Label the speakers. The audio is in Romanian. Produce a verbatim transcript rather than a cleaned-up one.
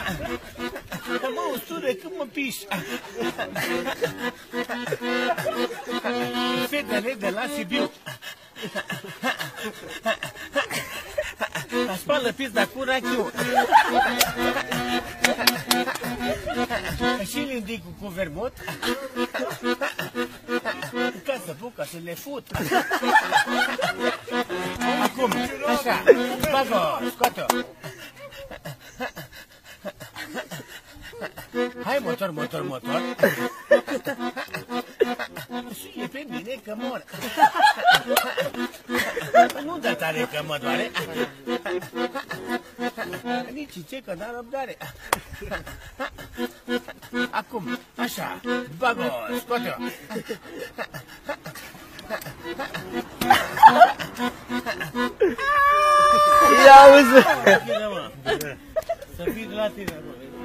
Speaker 1: Mă, usture, când mă piși? Fetele de la Sibiu. La spală pizda cu rachiu. Și lindicul cu vermut. Ca să bucă să le fut. Acum, așa, bagă-o, scoate-o. Hai, motor, motor, motor. Suie pe mine că mor. Nu da tare că mă doare. Nici ce că n-am răbdare. Acum, așa, bagă-o, scoate-o.
Speaker 2: Ia uzi!
Speaker 1: Să fii de la tine, mă.